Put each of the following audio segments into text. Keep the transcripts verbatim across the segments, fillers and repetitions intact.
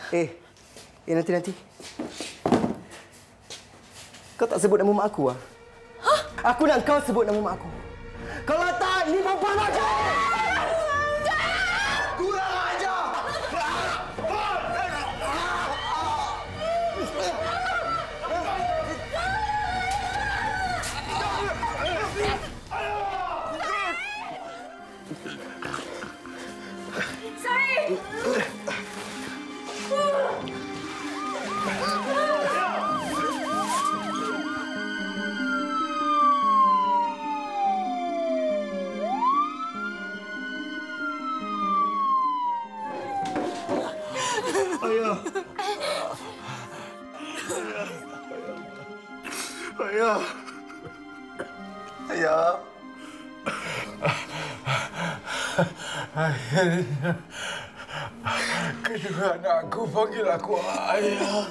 Eh, eh nanti-nanti. Kau tak sebut nama mak aku, ah? Hah? Aku nak kau sebut nama mak aku. Kalau tak, ni perempuan aja! Kurang ajar! Said! Ayah. Ayah. Ayah. Akhirnya kedua anakku panggil aku ayah.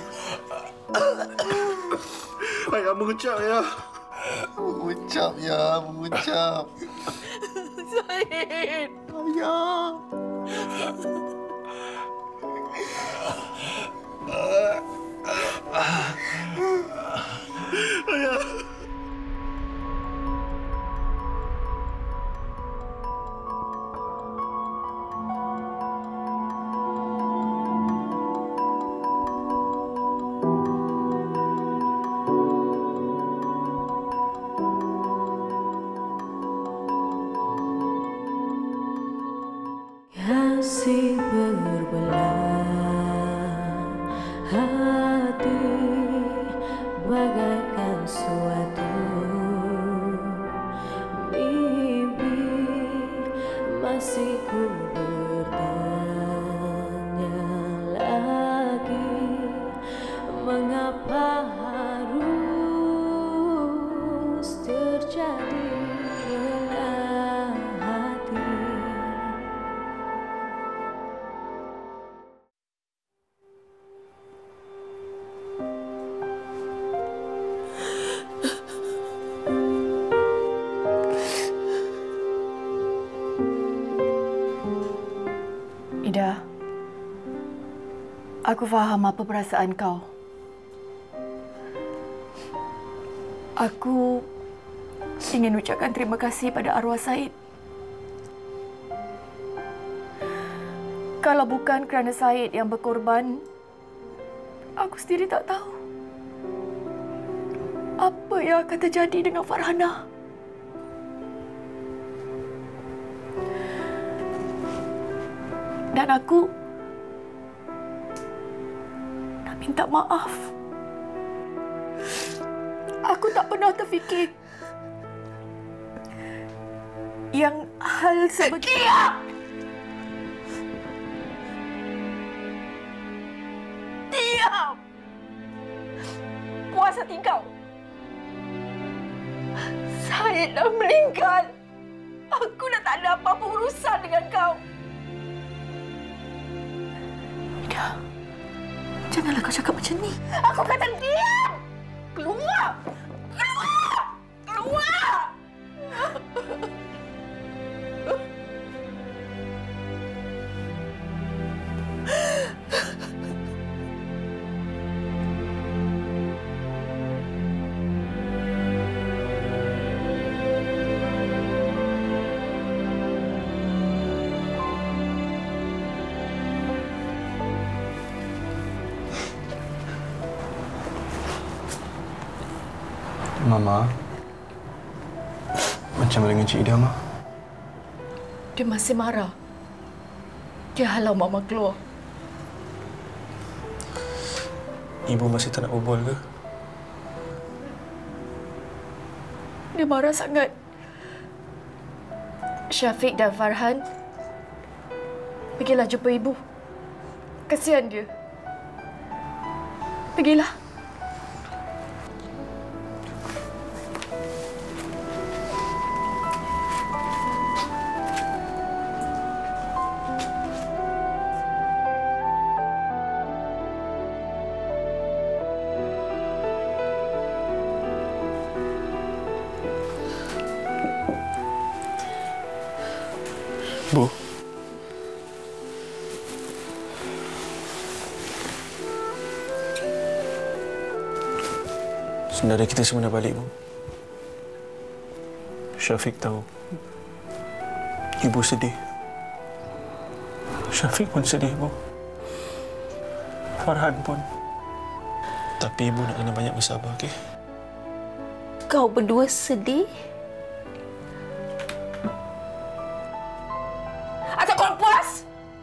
Ayah mengucap ya. Mengucap ya, mengucap. Said. Ayah. Ayah. Kasih berbelah hati bagaikan suatu mimpi, masih ku bertanya lagi mengapa harus terjadi belah hati. Ida, aku faham apa perasaan kau. Aku ingin ucapkan terima kasih pada arwah Said. Kalau bukan kerana Said yang berkorban, aku sendiri tak tahu apa yang akan terjadi dengan Farhana. Dan aku nak minta maaf. Aku tak pernah terfikir yang hal seperti... Diam! Diam! Puas hati kau. Said dah meninggal. Aku dah tak ada apa-apa urusan dengan kau. Ida, janganlah kau cakap macam ni. Aku kata diam! Keluar! Keluar! Keluar! Mama, macam mana dengan Cik Ida, Ma? Dia masih marah. Dia halau Mama keluar. Ibu masih tak nak berbual ke? Dia marah sangat. Syafiq dan Farhan, pergilah jumpa ibu. Kasihan dia. Pergilah. Bu. Saudara kita semua dah balik, Bu. Syafiq tahu. Ibu sedih. Syafiq pun sedih, Bu. Farhan pun. Tapi Ibu nak kena banyak bersabar, okey? Kau berdua sedih? Atau kau puas?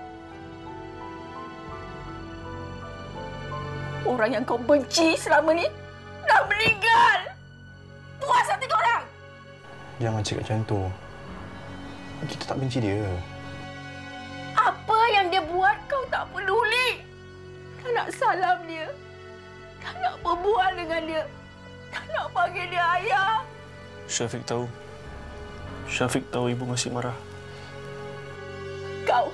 Orang yang kau benci selama ni dah meninggal. Puas hati kau orang? Jangan cakap macam tu. Kita tak benci dia. Apa yang dia buat kau tak peduli. Tak nak salam dia. Tak nak berbual dengan dia. Tak nak panggil dia ayah. Syafiq tahu. Syafiq tahu Ibu masih marah. Kau.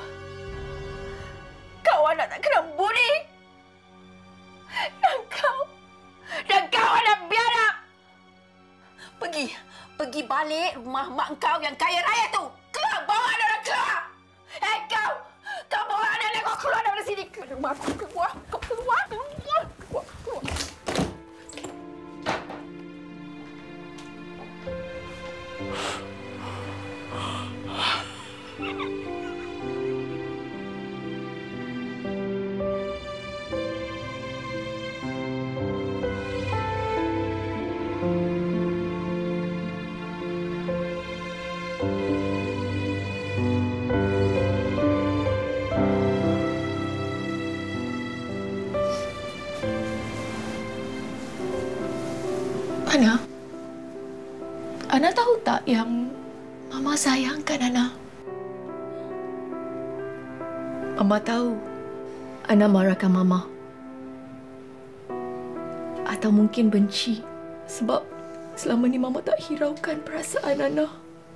Kau anak tak kena budi. Dan kau. Dan kau anak biadab. Pergi. Pergi balik rumah mak kau yang kaya raya tu. Keluar. Bawa anak orang keluar. Eh kau. Kau bawa anak kau keluar dari sini. Keluar rumah aku. Keluar. Kau keluar. Keluar. Keluar. Keluar. Ana, Ana tahu tak yang Mama sayangkan Ana? Mama tahu Ana marahkan Mama. Atau mungkin benci sebab selama ni Mama tak hiraukan perasaan Ana.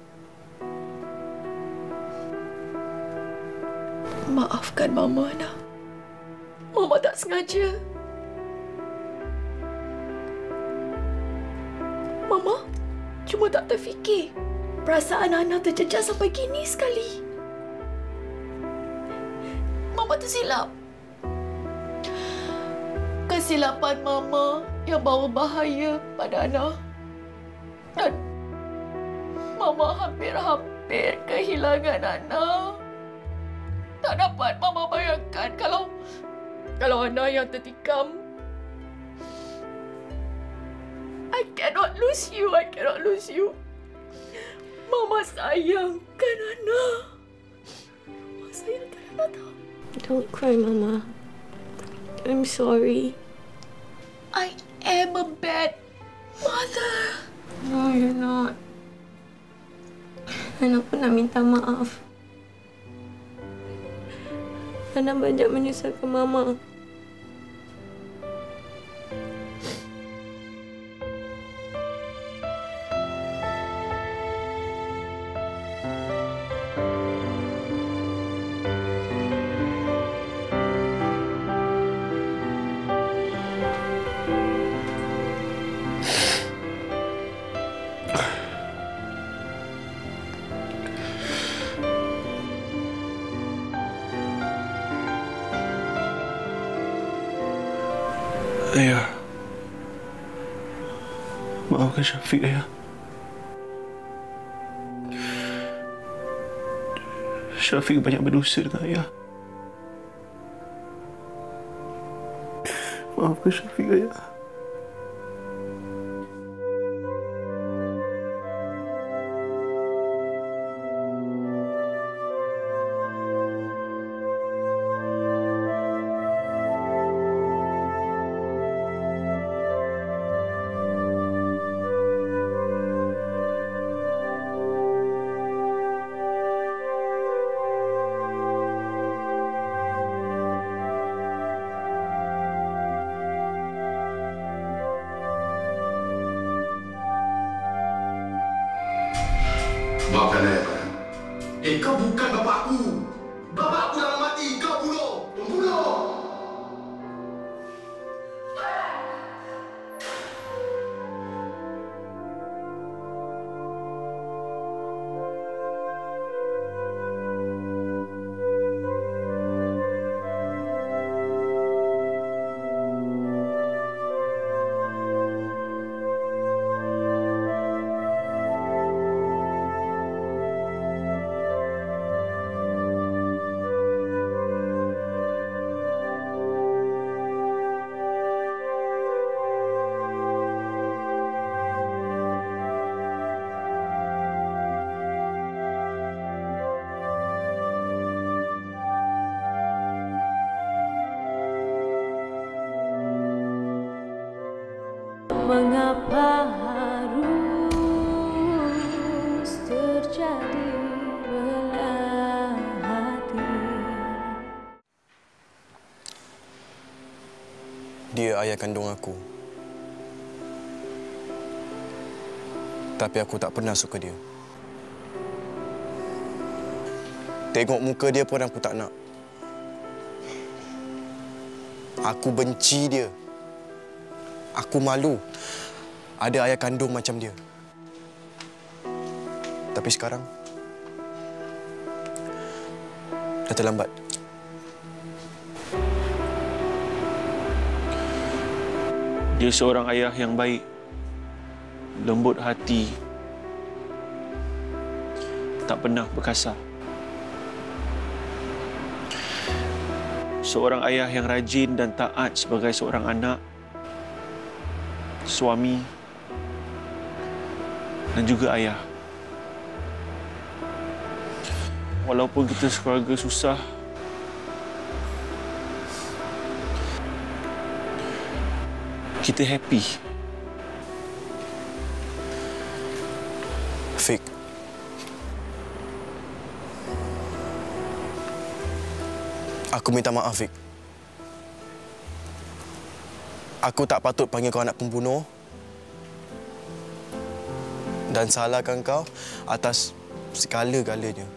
Maafkan Mama, Ana. Mama tak sengaja. Mama cuma tak terfikir perasaan Ana terjejas sampai kini sekali. Mama tersilap. Kesilapan Mama yang bawa bahaya pada Ana. Dan Mama hampir-hampir kehilangan Ana. Tak dapat Mama bayangkan kalau kalau Ana yang tertikam. I cannot lose you. I cannot lose you. Mama sayangkan Ana. Mama sayangkan Ana tahu. Don't cry, Mama. I'm sorry. I am a bad mother. No, you're not. Ana pun nak minta maaf. Ana banyak menyusahkan Mama. Ayah. Maafkan Syafiq, Ayah. Syafiq banyak berdosa dengan Ayah. Maafkan Syafiq, Ayah. Maafkan saya, Farhan. Eh, kau bukan bapakku. Bapakku dah mati. Kau bunuh. Pembunuh. dia ayah kandung aku. Tapi aku tak pernah suka dia. Tengok muka dia pun aku tak nak. Aku benci dia. Aku malu ada ayah kandung macam dia. Tapi sekarang dah terlambat. Dia seorang ayah yang baik, lembut hati, tak pernah berkasar. Seorang ayah yang rajin dan taat sebagai seorang anak, suami dan juga ayah. Walaupun kita sekeluarga susah, kita happy. Fik. Aku minta maaf, Fik. Aku tak patut panggil kau anak pembunuh dan salahkan kau atas segala-galanya.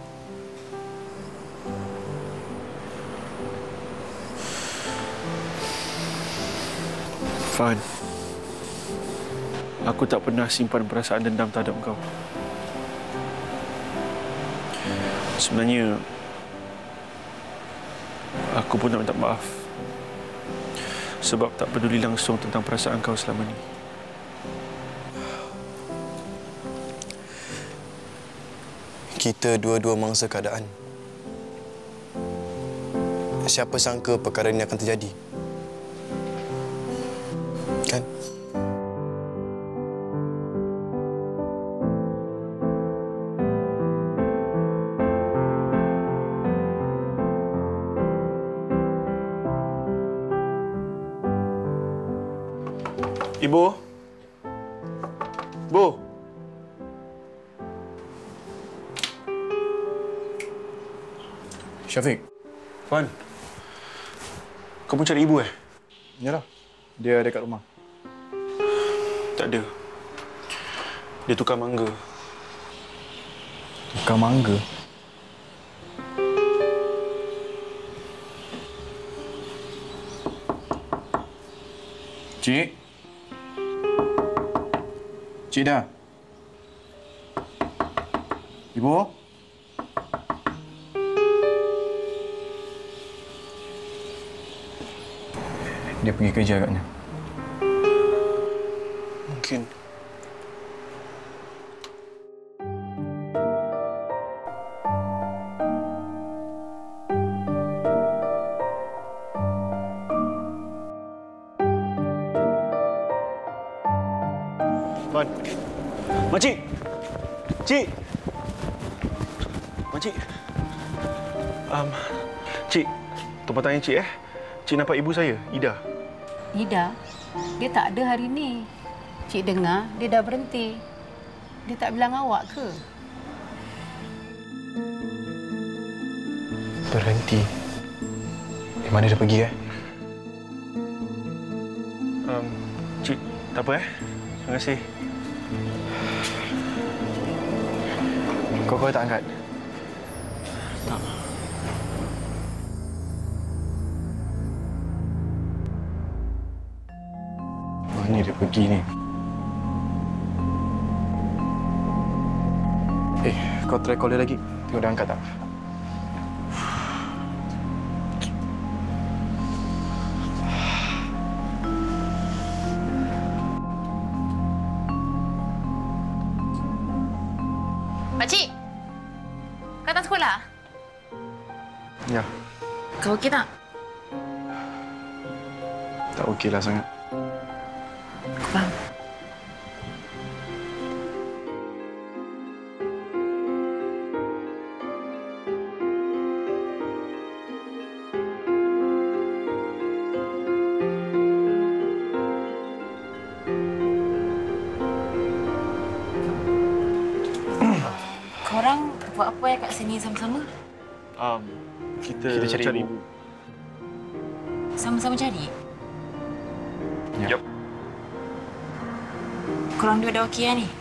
Fan, aku tak pernah simpan perasaan dendam terhadap kau. Sebenarnya, aku pun nak minta maaf sebab tak peduli langsung tentang perasaan kau selama ini. Kita dua-dua mangsa keadaan. Siapa sangka perkara ini akan terjadi? Kan? Ibu? Bu? Syafiq. Fan, kau pun cari ibu eh? Yalah. Dia ada kat rumah. Tak ada. Dia tukar mangga. Tukar mangga? Cik? Cik dah? Ibu? Dia pergi kerja agaknya. Mungkin. Wan. Makcik! Cik! Makcik. Um, Cik, tolong tanya Cik eh. Cik nampak ibu saya, Ida. Ida, dia tak ada hari ni. Cik dengar dia dah berhenti. Dia tak bilang awak ke? Berhenti? Di mana dia pergi, eh? Um, Cik, tak apa eh. Terima kasih. Kau kau tak angkat? Tak. Mana dia pergi ni? Eh, kau try call dia lagi. Tengok dia angkat tak? Pakcik! Kau datang sekolah? Ya, Kau okey tak? tak okeylah sangat. Aku faham. Korang buat apa ya kat sini sama-sama? Um, kita, Kita cari ibu. Sama-sama cari? Yup. Korang dua dah okey lah ni?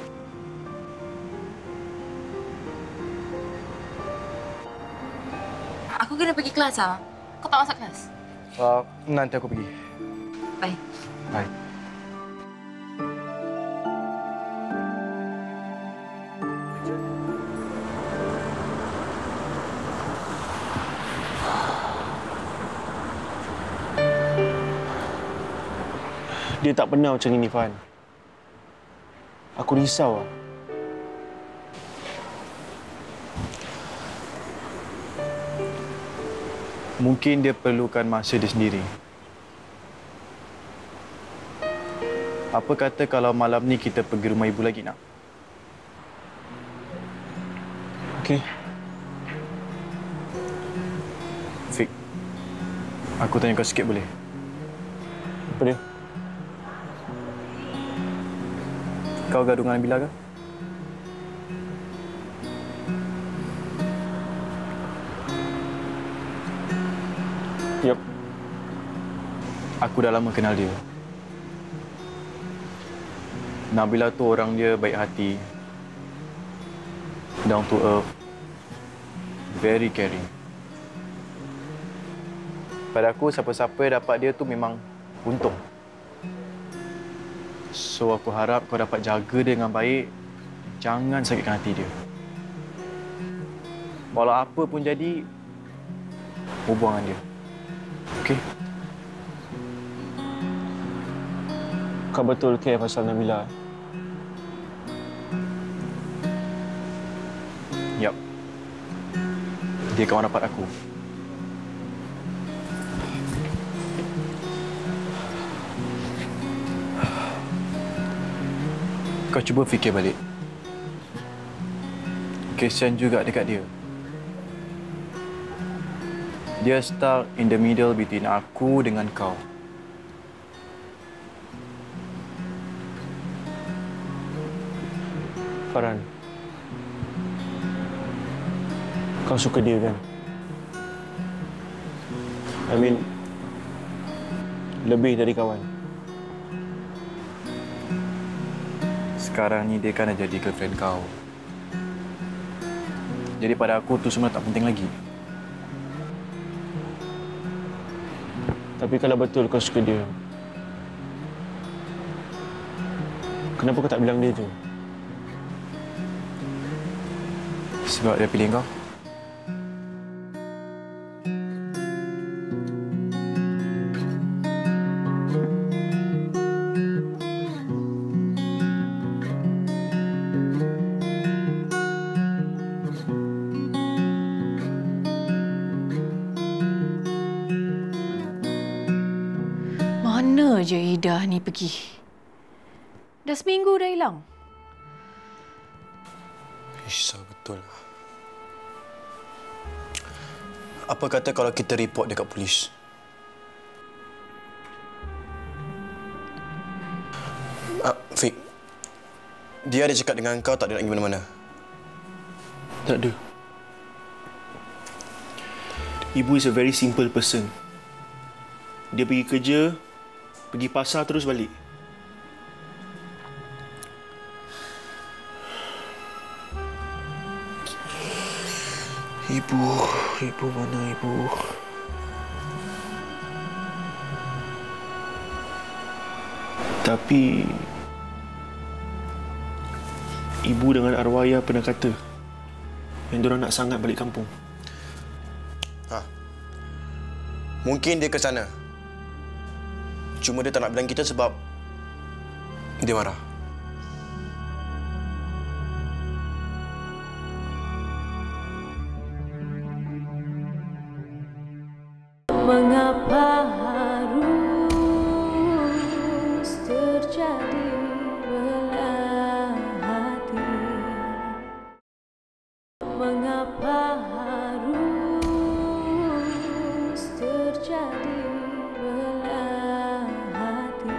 Aku kena pergi kelas lah. Kau tak masuk kelas? Uh, nanti aku pergi. Bye. Bye. Dia tak pernah macam ini, Fan. Aku risau lah. Mungkin dia perlukan masa dia sendiri. Apa kata kalau malam ni kita pergi rumah ibu lagi, nak? Okey. Fik, aku tanya kau sikit boleh? Apa dia? Kau gaduh dengan Nabila ke? Yup. Aku dah lama kenal dia. Nabila tu orang dia baik hati, down to earth, very caring. Pada aku, siapa-siapa dapat dia tu memang untung. So, aku harap kau dapat jaga dia dengan baik. Jangan sakitkan hati dia. Walau apa pun jadi, hubung dengan dia. Okey? Kau betul care pasal Nabila? Yap. Dia kawan rapat aku. Kau cuba fikir balik. Kesian juga dekat dia. Dia stuck in the middle between aku dengan kau. Farhan, kau suka dia kan? I mean, lebih dari kawan. Sekarang ni dia kan dah jadi girlfriend kau. Jadi pada aku tu semua tak penting lagi. Tapi kalau betul kau suka dia, kenapa kau tak bilang dia je? Sebab dia pilih kau. Mana je Ida ni pergi? Dah seminggu dah hilang. Isha, betul lah. Apa kata kalau kita report dekat polis? Ah, Fik. Dia ada cakap dengan kau tak ada nak pergi mana-mana? Tak ada. Ibu is a very simple person. Dia pergi kerja, pergi pasar terus balik. Ibu, ibu mana ibu? Tapi ibu dengan arwah ayah pernah kata yang diorang nak sangat balik kampung. Ha. Mungkin dia ke sana. Cuma dia tak nak bilang kita sebab dia marah. Mengapa harus terjadi belah hati? Mengapa harus terjadi belah hati?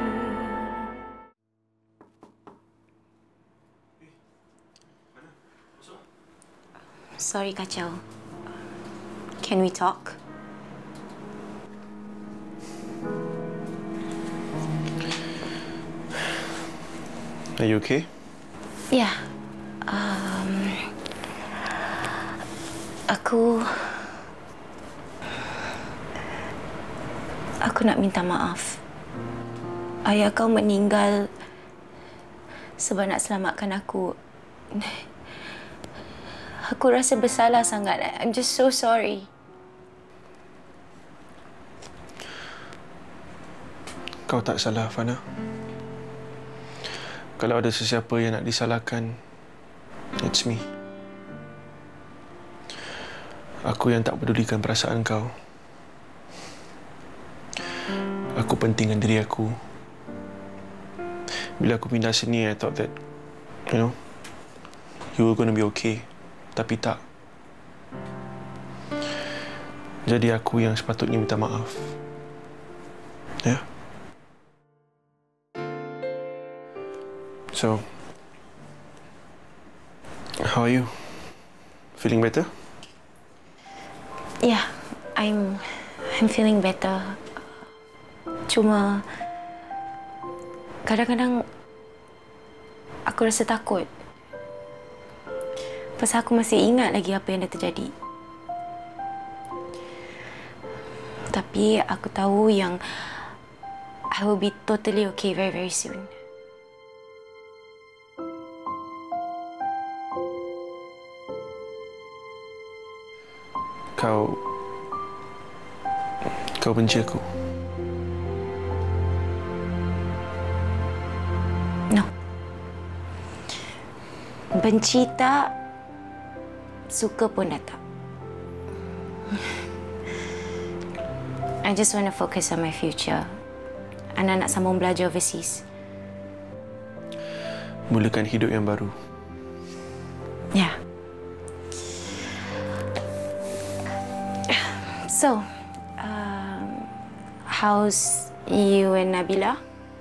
Sorry, kacau. Can we talk? Are you okay? Ya. Yeah. Um, aku... Aku nak minta maaf. Ayah kau meninggal sebab nak selamatkan aku. Aku rasa bersalah sangat. I'm just so sorry. Kau tak salah, Fana. Kalau ada sesiapa yang nak disalahkan, it's me. Aku yang tak pedulikan perasaan kau. Aku pentingkan diri aku. Bila aku pindah sini, I thought that, you know, you were going to be okay. Tapi tak. Jadi aku yang sepatutnya minta maaf. Ya? Yeah? So, how are you? Feeling better? Yeah, I'm I'm feeling better. Cuma kadang-kadang aku rasa takut. Pasal aku masih ingat lagi apa yang dah terjadi. Tapi aku tahu yang I will be totally okay very very soon. Kau... Kau benci aku? No. Benci tak, suka pun dah tak. I just want to focus on my future. Ana nak sambung belajar overseas. Mulakan hidup yang baru. Ya. Yeah. So, um, how's you and Nabila?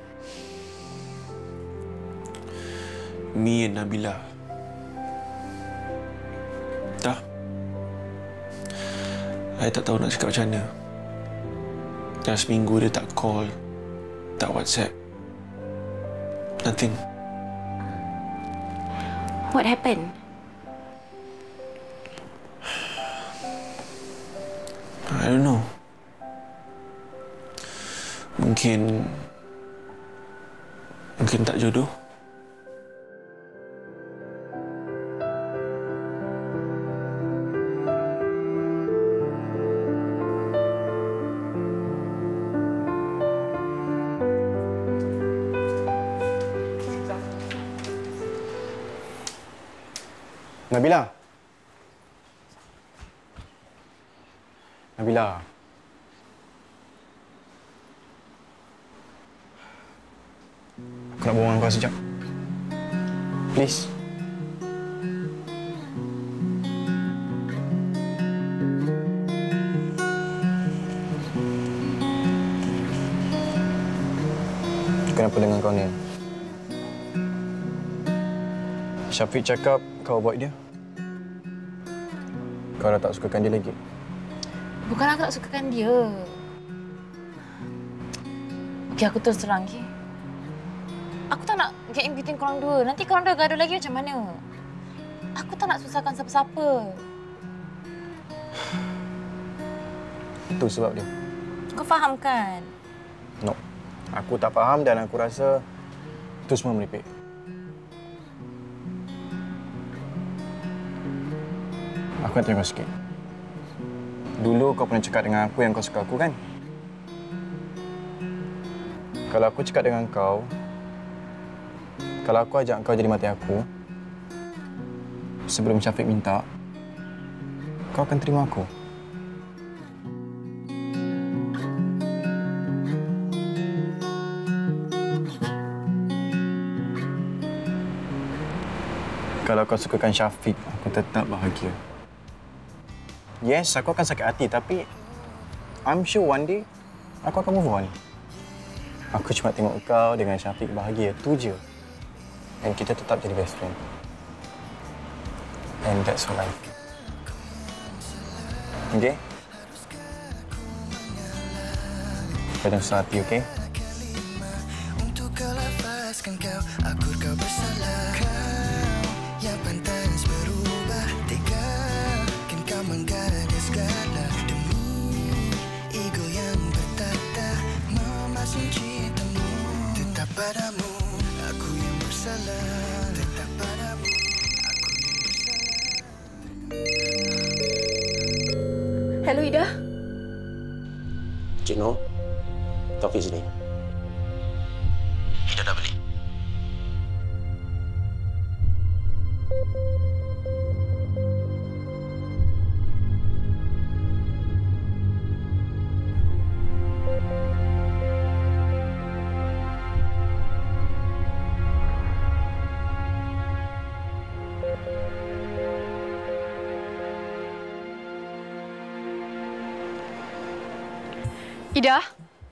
Me and Nabila. Tak. I tak tahu nak cakap macam mana. Dah seminggu dia tak call, tak WhatsApp. Nothing. What happened? I don't know. Mungkin... Mungkin tak jodoh. Nabila. Nabila. Aku nak berbual dengan kau sekejap. Please. Kenapa dengan kau ni? Syafiq cakap kau avoid dia. Kau dah tak sukakan dia lagi. Bukan aku tak sukakan dia. Okey, aku terus terang, okey? Aku tak nak get in between korang dua. Nanti korang dah gaduh lagi macam mana? Aku tak nak susahkan siapa-siapa. Itu sebab dia. Kau faham kan? No. Aku tak faham dan aku rasa itu semua meripik. Aku nak tanya kau sikit. Dulu kau pernah cakap dengan aku yang kau suka aku, kan? Kalau aku cakap dengan kau, kalau aku ajak kau jadi mati aku, sebelum Syafiq minta, kau akan terima aku. Kalau kau sukakan Syafiq, aku tetap bahagia. Yes, aku akan sakit hati, tapi I'm sure one day aku akan move on. Aku cuma tengok kau dengan Syafiq bahagia, tu je. Dan kita tetap jadi best friend. And that's all life. Okay? Jangan susah hati, okay? lepaskan kau, akur kau bersalah. Kau yang pantas berubah, tega kan kau menggada segala demi ego yang bertata memasung cintamu. Tetap padamu aku yang bersalah, tetap padamu aku yang bersalah. Hello, Ida. Cik Noh, Taufik sini. Ida dah balik. Ida.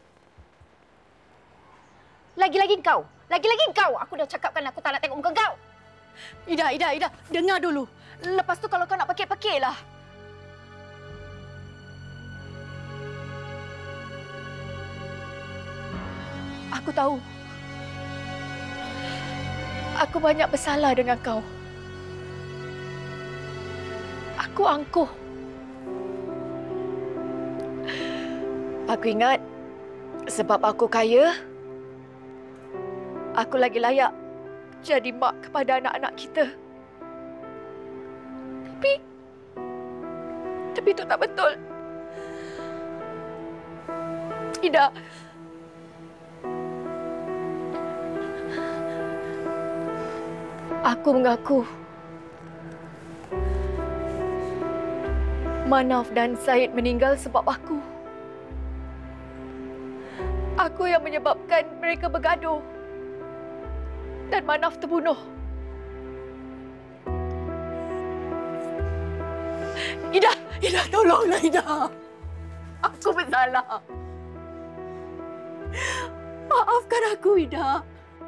Lagi-lagi kau. Lagi-lagi kau. Aku dah cakapkan aku tak nak tengok muka kau. Ida, Ida, Ida. Dengar dulu. Lepas tu kalau kau nak pakik-pakiklah. Aku tahu. Aku banyak bersalah dengan kau. Aku angkuh. Aku ingat sebab aku kaya, aku lagi layak jadi mak kepada anak-anak kita. Tapi, tapi itu tak betul. Ida, aku mengaku Manaf dan Said meninggal sebab aku. Aku yang menyebabkan mereka bergaduh dan Manaf terbunuh. Ida, Ida, tolonglah Ida. Aku bersalah. Maafkan aku, Ida.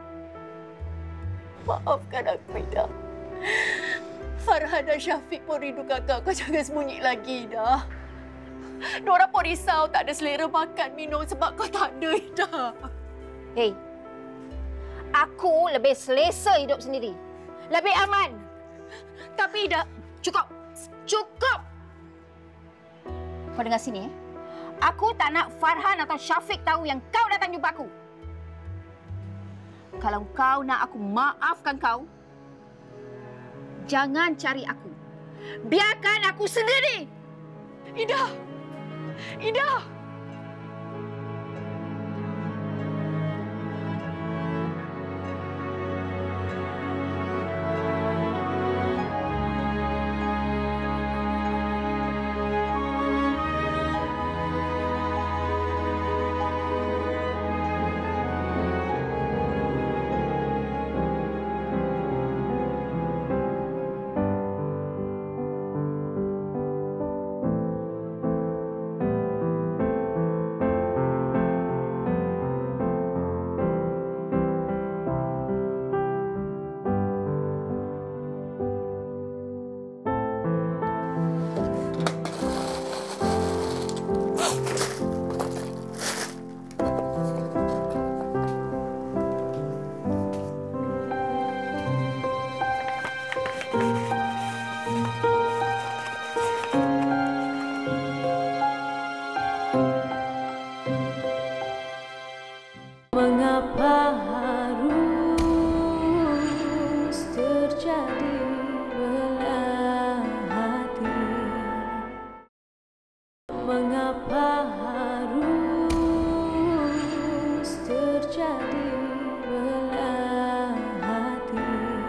Maafkan aku, Ida. Farhan dan Syafiq pun rindu kakak. Kau jangan sembunyi lagi, Ida. Diorang pun risau tak ada selera makan, minum sebab kau tak ada, Ida. Hei, aku lebih selesa hidup sendiri. Lebih aman. Tapi, Ida... Cukup. Cukup. Kau dengar sini, eh? Aku tak nak Farhan atau Syafiq tahu yang kau datang jumpa aku. Kalau kau nak aku maafkan kau, jangan cari aku. Biarkan aku sendiri. Ida! Ida! Mengapa harus terjadi belah hati? Mengapa harus terjadi belah hati?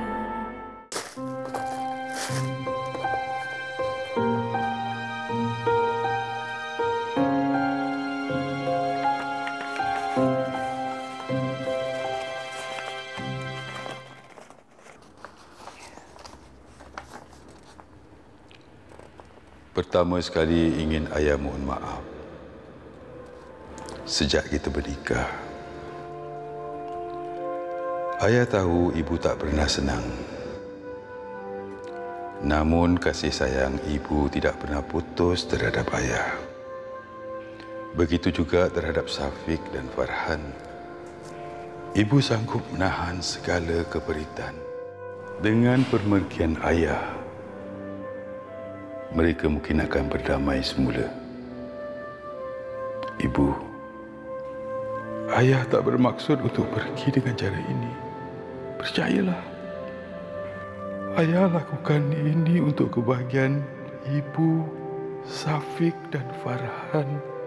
Pertama sekali ingin ayah mohon maaf. Sejak kita bernikah, ayah tahu ibu tak pernah senang. Namun kasih sayang ibu tidak pernah putus terhadap ayah. Begitu juga terhadap Syafiq dan Farhan. Ibu sanggup menahan segala keperitan. Dengan permergian ayah, mereka mungkin akan berdamai semula. Ibu, ayah tak bermaksud untuk pergi dengan cara ini. Percayalah. Ayah lakukan ini untuk kebahagiaan Ibu, Syafiq dan Farhan.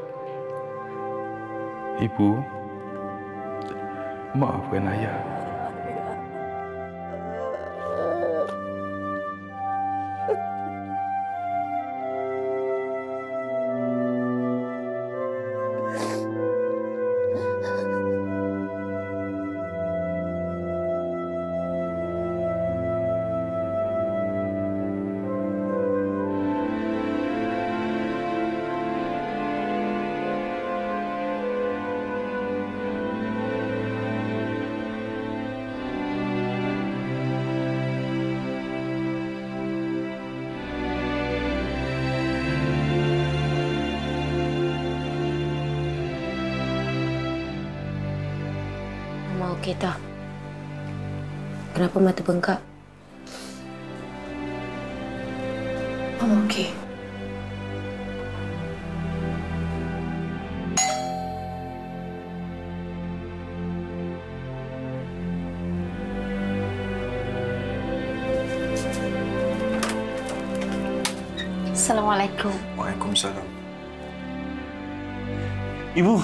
Ibu, maafkan ayah. Mama okey tak? Kenapa mata bengkak? Mama okey. Assalamualaikum. Waalaikumsalam. Ibu.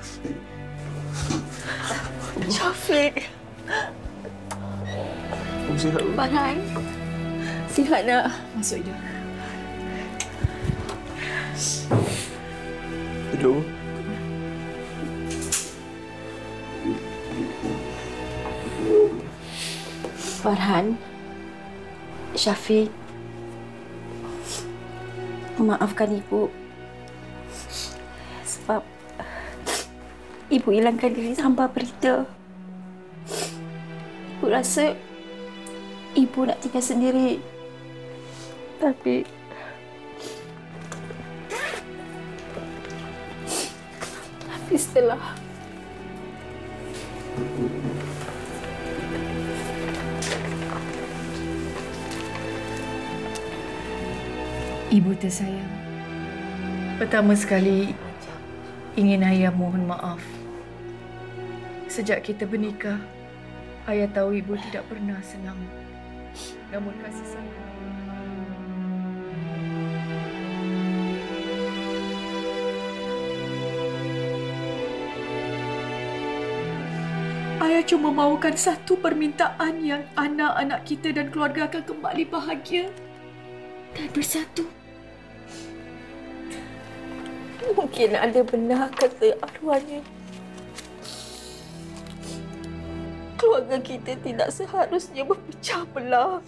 Syafiq. Ibu sihat. Farhan. Sihat nak. Masuk Ida. Duduk. Farhan. Syafiq. Maafkan Ibu. Sebab Ibu hilangkan diri tanpa berita. Ibu rasa Ibu nak tinggal sendiri. Tapi Tapi setelah Ibu tersayang, pertama sekali ingin ayah mohon maaf. Sejak kita bernikah, ayah tahu ibu tidak pernah senang. Namun kasih sayang. Ayah cuma mahukan satu permintaan yang anak-anak kita dan keluarga akan kembali bahagia dan bersatu. mungkin ada benar kata arwahnya. Keluarga kita tidak seharusnya berpecah belah.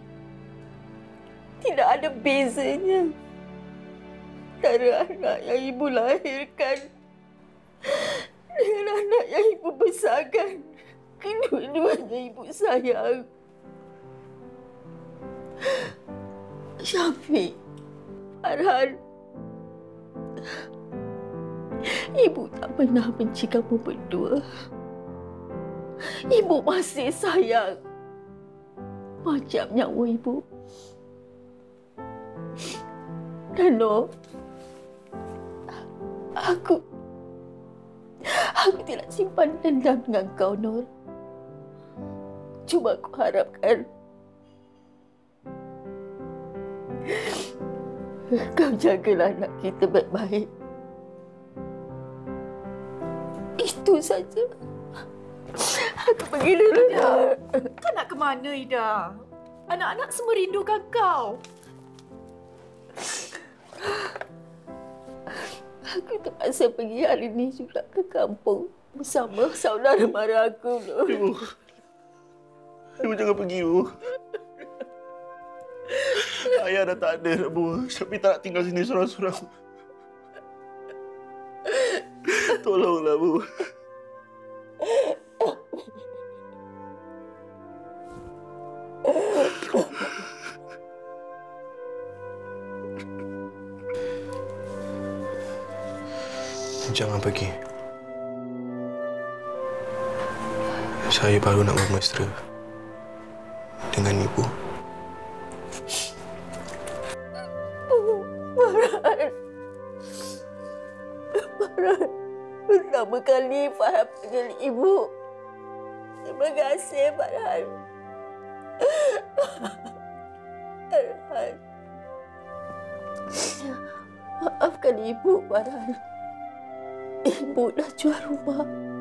Tidak ada bezanya antara anak yang ibu lahirkan dengan anak yang ibu besarkan. Kedua-duanya ibu sayang. Syafiq, Farhan, ibu tak pernah benci kamu berdua. Ibu masih sayang macam nyawa ibu. Dan Nur, aku aku tidak simpan dendam dengan kau, Nur. Cuma aku harapkan kau jagalah anak kita baik-baik. Itu saja. Aku pergi dulu. Ida, kau nak ke mana, Ida? Anak-anak semua rindukan kau. Aku terpaksa pergi hari ini juga ke kampung bersama saudara mara aku. Ibu. Ibu jangan pergi, Ibu. Ayah dah tak ada, Bu. Tapi tak nak tinggal sini sorang-sorang. Tolonglah, Bu. Jangan pergi. Saya baru nak bermesra dengan ibu. Farhan. Farhan. Pertama kali Farhan panggil ibu. Terima kasih, Farhan. Farhan. Maafkan ibu, Farhan. Ibu dah jual rumah.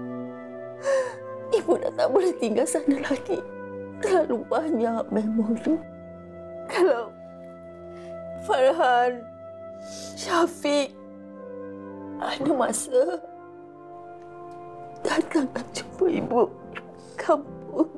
Ibu dah tak boleh tinggal sana lagi. Terlalu banyak memori. Kalau Farhan, Syafiq ada masa, datanglah jumpa ibu kampung.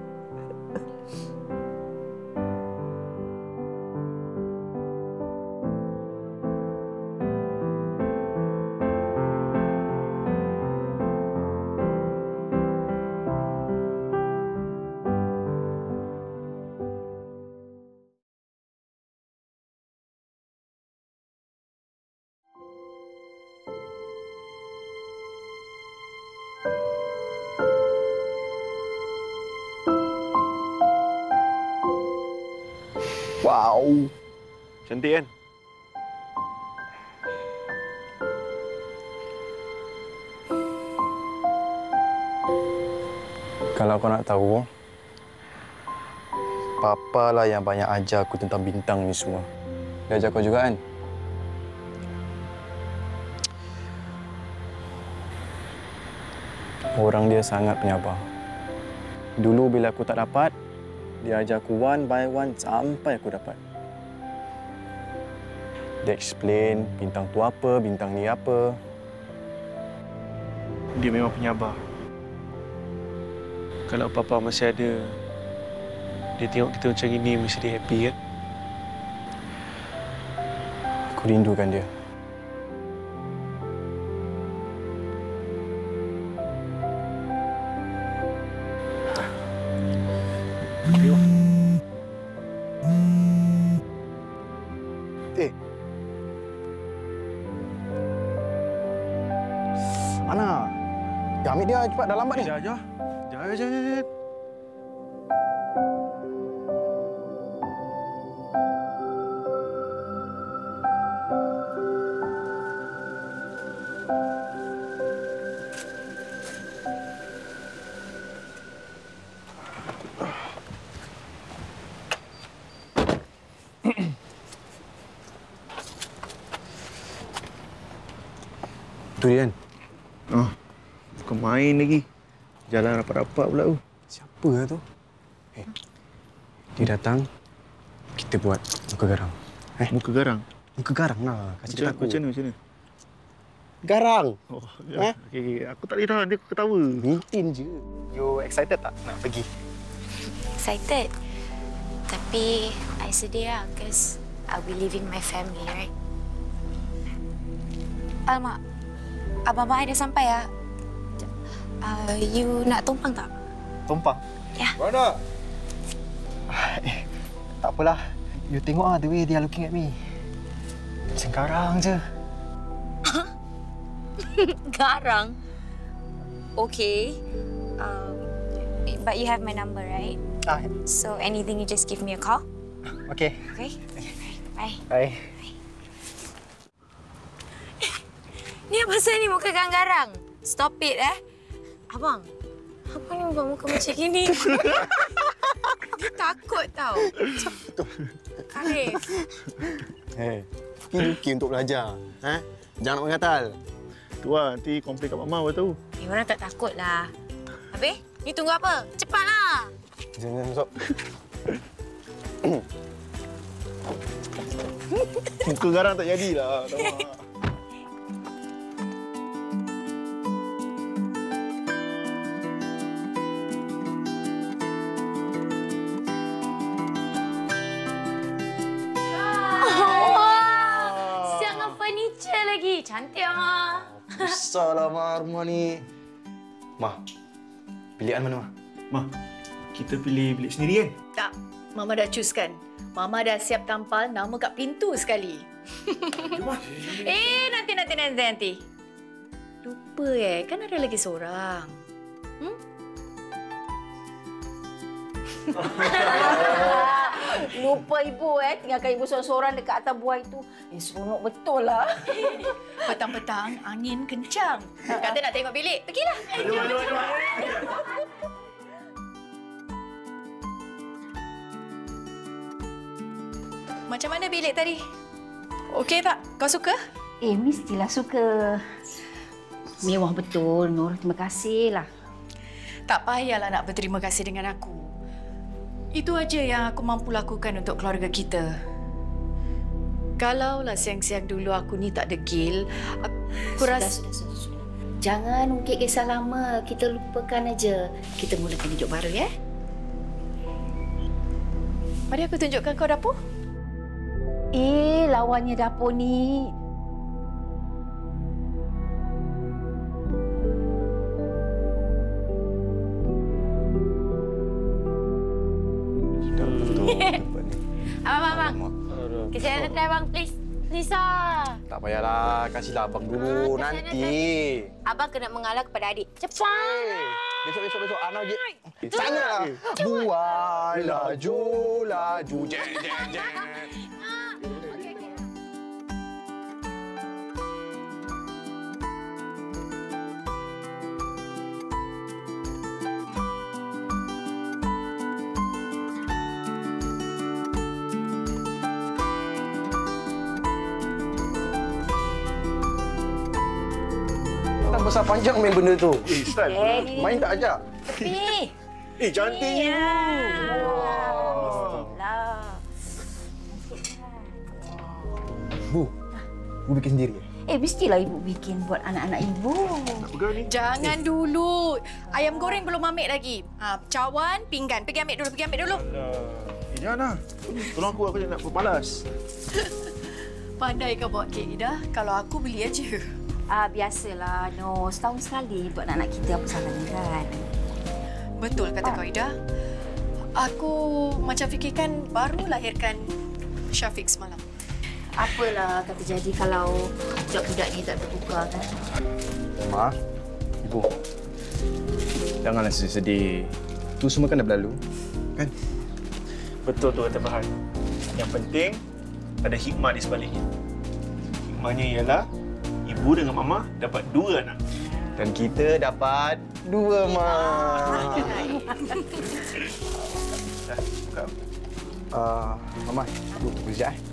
Wow. Cantik kan? Kalau kau nak tahu, Papa lah yang banyak ajar aku tentang bintang ni semua. Dia ajar kau juga kan? Orang dia sangat penyabar. Dulu bila aku tak dapat, dia ajar aku one by one sampai aku dapat. Dia explain bintang tu apa, bintang ni apa. Dia memang penyabar. Kalau Papa masih ada, dia tengok kita macam ini, mesti dia happy kan? Aku rindukan dia. Tengok. Eh. Mana? Dah ambil dia cepat, dah lambat ni. Jom, jom. Jom, jom, jom. Tu dia kan? Oh, bukan main lagi. Jalan rapat-rapat pula tu. Siapa lah tu? Eh, dia datang, kita buat muka garang. Eh? Muka garang? Muka garang lah. Kasih dia takut. Macam mana, macam mana? Garang! Oh, ya. Eh? Okay, okay. Aku tak boleh tahan, dia ketawa. Mintin je. You excited tak nak pergi? Excited. Tapi I sedih lah because I'll be leaving my family, right? Alamak, abang-abang I dah sampai lah. Uh, you nak tumpang tak? Tumpang? Ya. Mana? Eh, tak apalah. You tengok lah the way they are looking at me. Macam garang je. Garang? Okay. Um, but you have my number, right? Ah. So anything, you just give me a call? Okay. Okay. Bye. Bye. Ni apa pasal ni muka garang-garang? Stop it, eh. Abang, apa ni buat muka macam gini? Dia takut tau. Arif. Hey, ini Luki untuk belajar. Eh? Jangan nak mengatal. Tu lah, nanti komplain kat Mama baru tahu. Eh, orang tak takutlah. Habis, ni tunggu apa? Cepatlah. Jangan masuk. Muka garang tak jadilah. Cantik, Ma. Besarlah, Ma, rumah ni. Ma, pilihan mana, Ma? Ma, kita pilih bilik sendiri kan? Tak, Mama dah choose-kan. Mama dah siap tampal nama kat pintu sekali. Jom, Ma. Eh, nanti, nanti, nanti, nanti. Lupa eh, kan ada lagi seorang. Hmm? Lupa ibu eh, tinggalkan ibu seorang-seorang dekat atas buah itu. Eh, seronok betul lah. Petang-petang angin kencang. Kata nak tengok bilik. Pergilah. Aduh, aduh, aduh. Macam mana bilik tadi? Okey tak? Kau suka? Eh, mestilah suka. Mewah betul, Nur. Terima kasihlah. Tak payahlah nak berterima kasih dengan aku. Itu aja yang aku mampu lakukan untuk keluarga kita. Kalaulah siang-siang dulu aku ni tak degil, aku Sudah, rasa... sudah, sudah, sudah. Jangan ungkit kisah lama. Kita lupakan aja. Kita mulakan hidup baru, ya? Mari aku tunjukkan kau dapur. Eh, lawannya dapur ni. Abang, abang. Kesian kedai bang, please. Please lah. Tak payahlah, kasihlah abang dulu. Ah, nanti. Abang kena mengalah kepada adik. Cepat. Besok, besok, besok. Ana je. Sanalah. Buai laju, laju. Jeng, jeng, jeng. Besar panjang main benda tu. Eh, Stan. Eh, Main tak ajak. Tepi. Eh, cantiknya. Mestilah. Bu, Bu bikin sendiri. Eh, mestilah ibu bikin buat anak-anak ibu. Nak pegang ni? Jangan dulu. Ayam goreng belum ambil lagi. Ha, cawan, pinggan. Pergi ambil dulu, pergi ambil dulu. Eh, jangan lah. Tolong aku, aku nak malas. Pandai kau buat kek, Ida. Kalau aku beli aja. Ah, biasalah, no. Setahun sekali untuk anak-anak kita apa salahnya kan? Betul kata kau, Ida. Aku macam fikirkan baru lahirkan Syafiq semalam. Apalah kata jadi kalau budak-budak ni tak terbuka kan? Ma, Ibu. Janganlah sedih-sedih. Tu semua kan dah berlalu. Kan? Betul tu kata Farhan. Yang penting ada hikmah di sebaliknya. Hikmahnya ialah ibu dengan mama dapat dua anak. Dan kita dapat dua, Ma. Dah, buka. Uh, Mama, aku tunggu sekejap eh.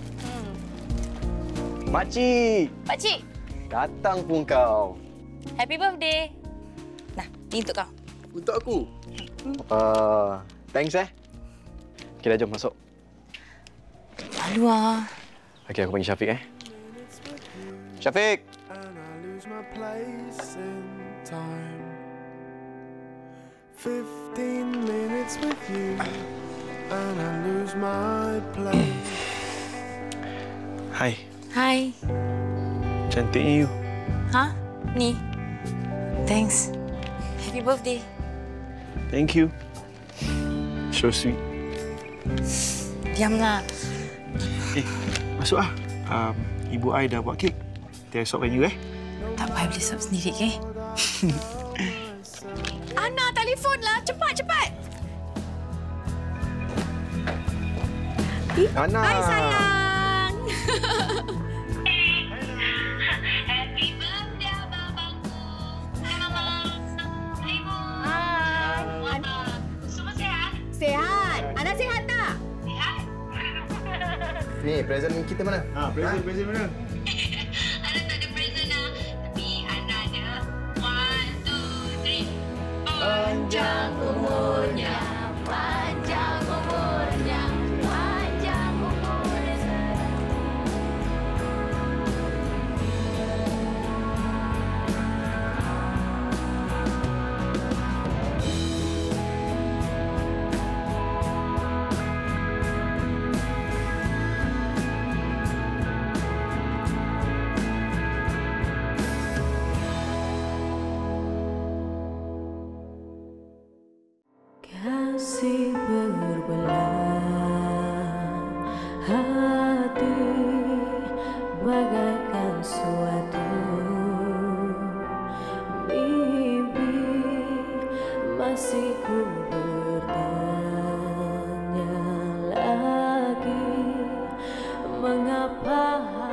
Makcik! Pakcik, Datang pun kau. happy birthday. Nah, ni untuk kau. Untuk aku? Uh, thanks eh. Okey dah, jom masuk. Lalu ah. Okey, aku panggil Syafiq eh. Syafiq! Fifteen minutes with you and I lose my place. Hai, Hai. cantiknya you. Ha? Ni. Thanks. Happy birthday. Thank you. So sweet. Diamlah. Eh, masuk ah. Um, Ibu I dah buat kek. Nanti I sopkan you eh. Tak payah beli sup sendiri ke? Ana, telefonlah. Cepat, cepat. Ana! Hai, sayang. Happy birthday, abang-abangku. Hai, Mama. Hai, Ibu. Hai. Semua sihat? Sihat. Ana sihat tak? Sihat? Ni, present kita mana? Ha, present, present mana? Ana tak ada present lah. Tapi Ana ada. One, two, three. Panjang umurnya, panjang umurnya, panjang umurnya. Kau mengapa